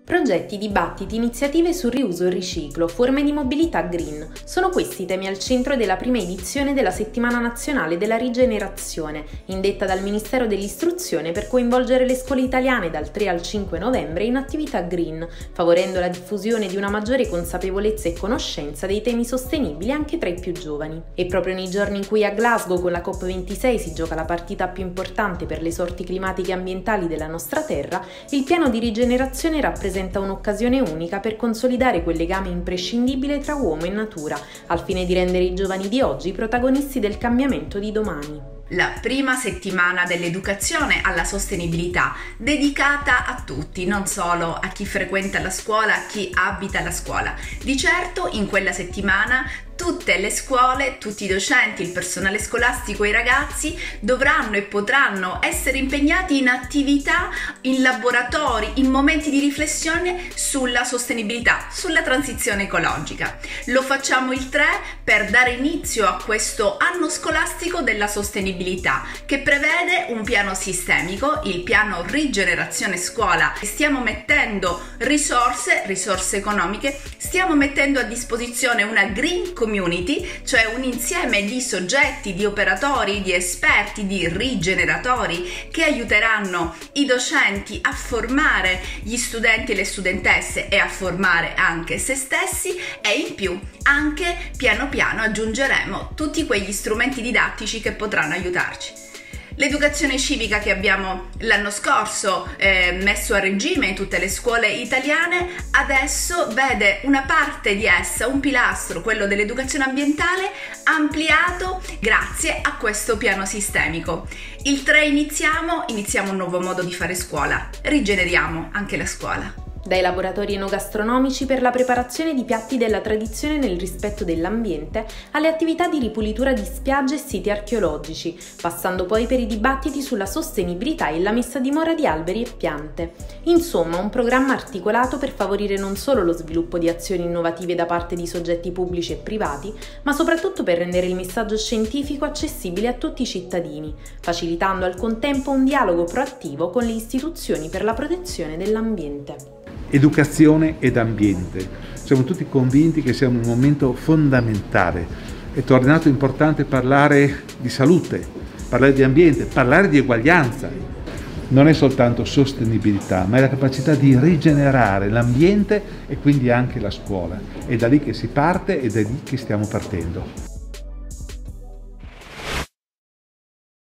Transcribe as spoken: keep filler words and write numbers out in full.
Progetti, dibattiti, iniziative sul riuso e riciclo, forme di mobilità green. Sono questi i temi al centro della prima edizione della Settimana Nazionale della Rigenerazione, indetta dal Ministero dell'Istruzione per coinvolgere le scuole italiane dal tre al cinque novembre in attività green, favorendo la diffusione di una maggiore consapevolezza e conoscenza dei temi sostenibili anche tra i più giovani. E proprio nei giorni in cui a Glasgow con la COP ventisei si gioca la partita più importante per le sorti climatiche e ambientali della nostra Terra, il piano di rigenerazione rappresenta un'occasione unica per consolidare quel legame imprescindibile tra uomo e natura, al fine di rendere i giovani di oggi protagonisti del cambiamento di domani. La prima settimana dell'educazione alla sostenibilità, dedicata a tutti, non solo a chi frequenta la scuola, a chi abita la scuola. Di certo in quella settimana tutte le scuole, tutti i docenti, il personale scolastico e i ragazzi dovranno e potranno essere impegnati in attività, in laboratori, in momenti di riflessione sulla sostenibilità, sulla transizione ecologica. Lo facciamo il tre per dare inizio a questo anno scolastico della sostenibilità, che prevede un piano sistemico, il piano Rigenerazione Scuola. Stiamo mettendo risorse, risorse economiche, stiamo mettendo a disposizione una green community, cioè un insieme di soggetti, di operatori, di esperti, di rigeneratori che aiuteranno i docenti a formare gli studenti e le studentesse e a formare anche se stessi, e in più anche piano piano aggiungeremo tutti quegli strumenti didattici che potranno aiutarci. L'educazione civica che abbiamo l'anno scorso eh, messo a regime in tutte le scuole italiane adesso vede una parte di essa, un pilastro, quello dell'educazione ambientale, ampliato grazie a questo piano sistemico. Il tre iniziamo, iniziamo un nuovo modo di fare scuola, rigeneriamo anche la scuola. Dai laboratori enogastronomici per la preparazione di piatti della tradizione nel rispetto dell'ambiente, alle attività di ripulitura di spiagge e siti archeologici, passando poi per i dibattiti sulla sostenibilità e la messa a dimora di alberi e piante. Insomma, un programma articolato per favorire non solo lo sviluppo di azioni innovative da parte di soggetti pubblici e privati, ma soprattutto per rendere il messaggio scientifico accessibile a tutti i cittadini, facilitando al contempo un dialogo proattivo con le istituzioni per la protezione dell'ambiente. Educazione ed ambiente. Siamo tutti convinti che sia un momento fondamentale. È tornato importante parlare di salute, parlare di ambiente, parlare di eguaglianza. Non è soltanto sostenibilità, ma è la capacità di rigenerare l'ambiente e quindi anche la scuola. È da lì che si parte ed è da lì che stiamo partendo.